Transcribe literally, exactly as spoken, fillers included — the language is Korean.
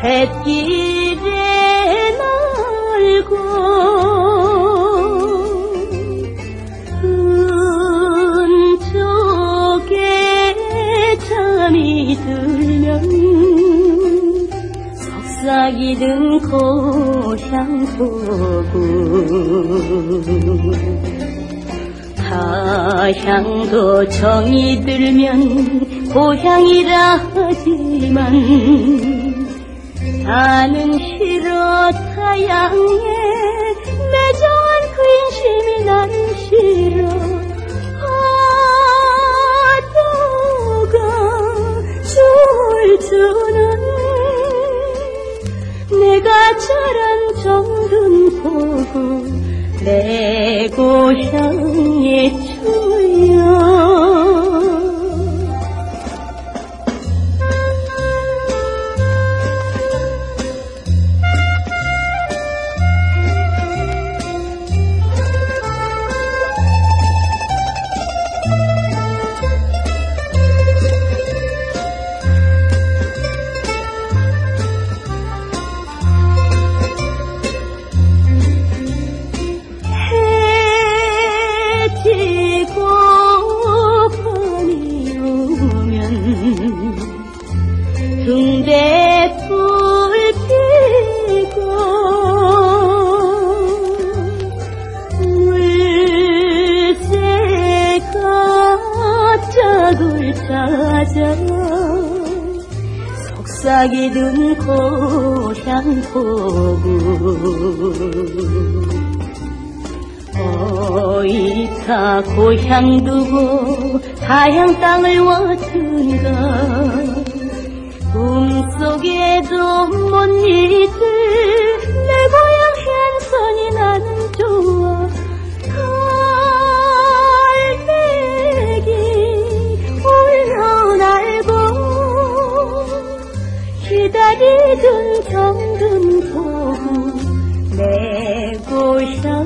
햇길에 날고 은쪽에 잠이 들면 속삭이던 고향포구 타향도 정이 들면 고향이라 하지만 나는 싫어 타향에 매정한 그 인심이 나는 싫어 파도가 줄 주는 내가 자란 정든 포구 내 고향의 추억 등대불 피고 물새가 짝을 찾아 속삭이던 고향포구 어이타 고향 두고 타향땅을 왔든가 꿈속에도 못 잊을 내 고향 해안선이 나는 좋아 갈매기 울어날고 기다리던 정든 포구 내 고향